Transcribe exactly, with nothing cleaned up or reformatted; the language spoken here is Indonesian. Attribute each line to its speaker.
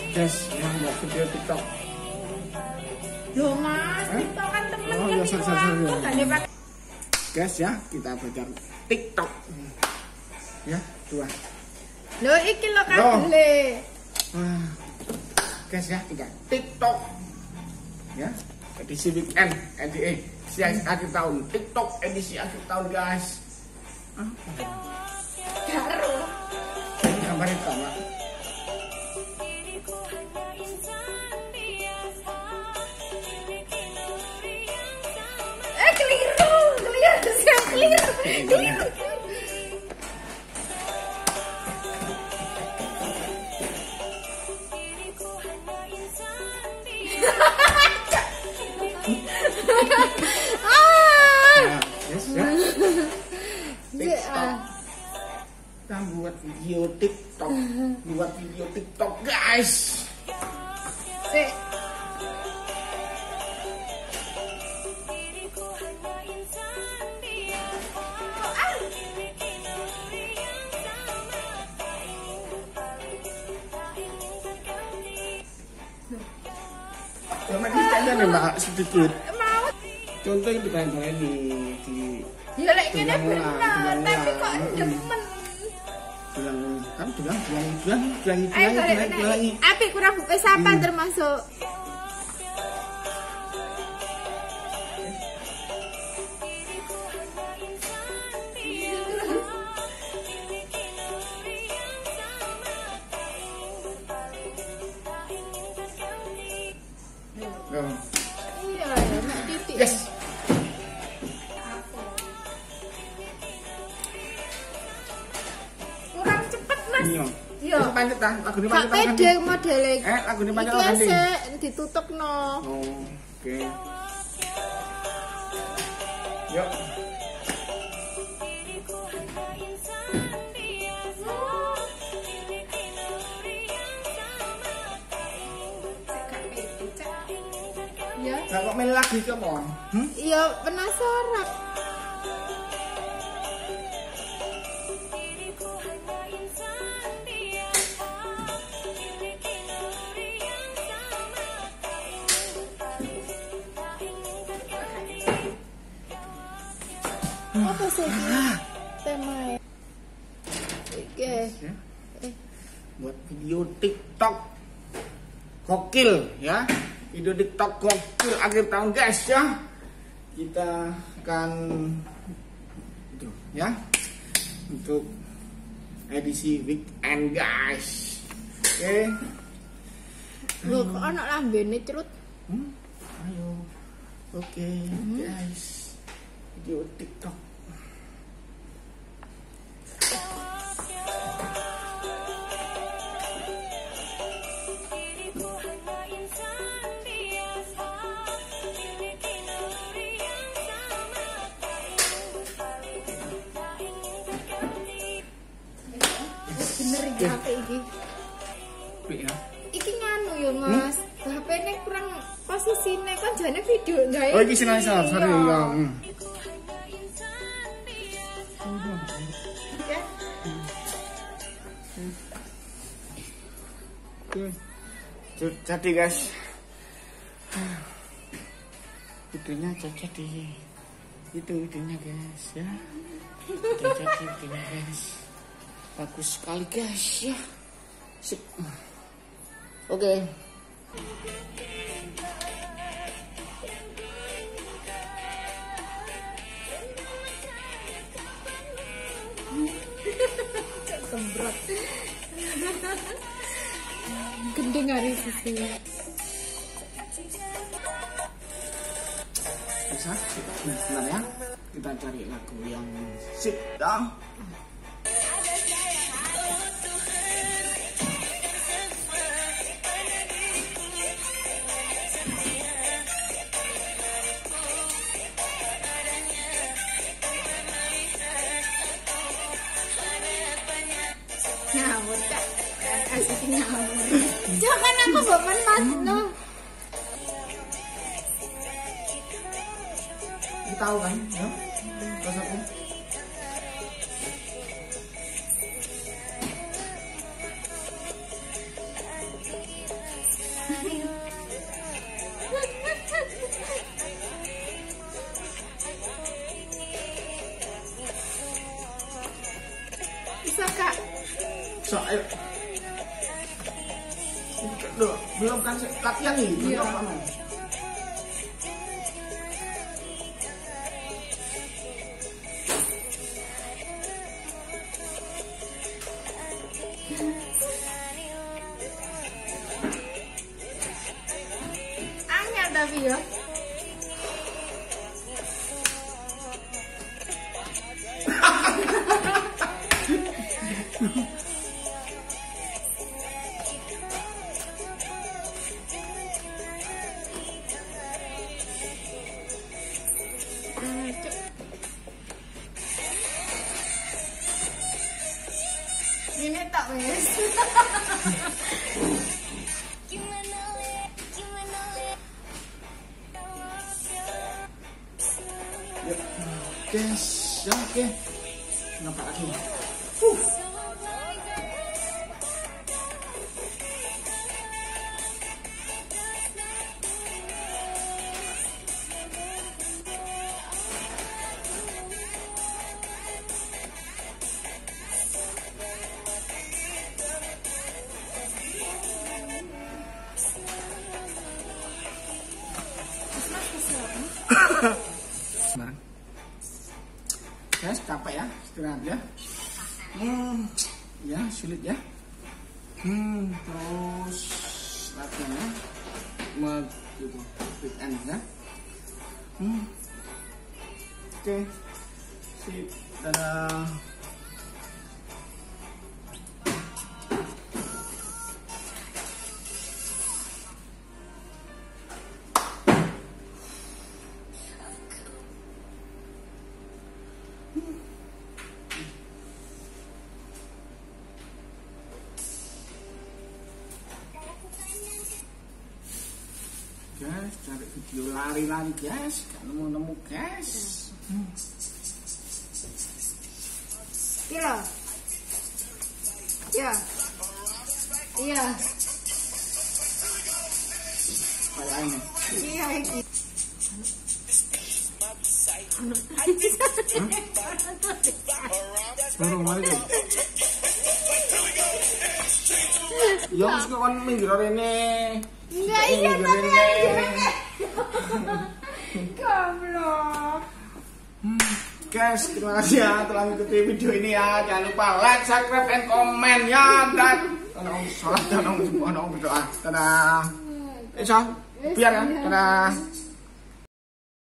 Speaker 1: guys yang buat video TikTok.
Speaker 2: Loh mas, eh? TikTok kan temen
Speaker 1: oh,
Speaker 2: kan
Speaker 1: ya,
Speaker 2: itu
Speaker 1: sar, sar,
Speaker 2: aku
Speaker 1: sar,
Speaker 2: gak dipakai.
Speaker 1: Guys ya, kita belajar TikTok. Ya, dua.
Speaker 2: Loh iki lo kabele.
Speaker 1: Wah. Guys ya, kita TikTok. Ya, edisi weekend, edisi akhir tahun. TikTok edisi akhir tahun guys. Ah,
Speaker 2: Garu.
Speaker 1: ini gambar itu Pak.
Speaker 2: Eh keliru, keliru, siap keliru, keliru.
Speaker 1: Nah, yes, ya. TikTok. Kita buat video TikTok, buat video TikTok guys.
Speaker 2: Si.
Speaker 1: Cuma kita aja nih mbak sedikit.
Speaker 2: Mau.
Speaker 1: Contoh itu kan di di
Speaker 2: Ya lek kene bener,
Speaker 1: bilang
Speaker 2: tapi kok
Speaker 1: ulang.
Speaker 2: demen.
Speaker 1: bilang kan bilang bilang bilang bilang
Speaker 2: Ayo
Speaker 1: bilang
Speaker 2: golek
Speaker 1: bilang bilang
Speaker 2: nek. Apik kurang buka sapa
Speaker 1: Hmm.
Speaker 2: termasuk.
Speaker 1: Oh.
Speaker 2: Iya, ya nek titik.
Speaker 1: Yes.
Speaker 2: Kurang cepet mas.
Speaker 1: Iya.
Speaker 2: Iya.
Speaker 1: Terus panjat dah, lagu ini
Speaker 2: Gak
Speaker 1: panjat kan?
Speaker 2: pede modele.
Speaker 1: Eh, lagu ini panjat
Speaker 2: Iki
Speaker 1: kan?
Speaker 2: sik ditutupno.
Speaker 1: Oh, oke. Yuk.
Speaker 2: Ya.
Speaker 1: Nah, kok main lagi ke mon? Hmm?
Speaker 2: Iya penasaran. Apa sih ini? Tema Oke.
Speaker 1: Ya.
Speaker 2: Eh,
Speaker 1: Buat video TikTok gokil ya, video TikTok gokil akhir tahun guys ya. Kita akan itu ya untuk edisi weekend guys. Oke.
Speaker 2: lho kok ana lambene cerut.
Speaker 1: Hmm, ayo. Oke guys, video TikTok.
Speaker 2: Bener iki H P iki.
Speaker 1: Apik ya.
Speaker 2: Iki nganu ya Mas. H P-ne kurang posisine kan jane video gawe.
Speaker 1: Oh iki sinasar, sorry ya. Hmm.
Speaker 2: Oke.
Speaker 1: Oke. Jadi guys, videonya cocok di itu videonya guys ya. Cocok di videonya guys. Bagus sekali guys ya. Sip. Oke.
Speaker 2: Sembrot. Gendeng hari sisi.
Speaker 1: Bisa kita sebentar ya. Kita cari lagu yang sip dah.
Speaker 2: Ngawur Kak. Asik ngawur. Jangan aku bapak Mas no.
Speaker 1: Tahu kan ya konsepnya. ayo. Duh, belum kan latihan nih, belum
Speaker 2: Iya.
Speaker 1: lama.
Speaker 2: Angel tapi ya. Ini tak wes.
Speaker 1: Yuk, guys, ya oke. Nampak lagi. Uh. Sekarang. Guys, capek ya, istirahat ya. Hmm, ya sulit ya. Hmm, terus latihan ya. Mag gitu, weekend ya. Hmm. Oke, sip, dadah. Guys, cari video lari-lari guys, gak nemu-nemu guys. Hmm.
Speaker 2: Iya. Iya. Iya.
Speaker 1: Kayak ini.
Speaker 2: Iya iki.
Speaker 1: Burung mana itu? Ya wis kok kon minggir rene.
Speaker 2: Enggak iya tapi yang goblok.
Speaker 1: Guys, terima kasih ya telah mengikuti video ini ya. Jangan lupa like, subscribe, and comment ya. Dan tolong sholat dan tolong berdoa. Dadah. Eh, biar ya. Dadah.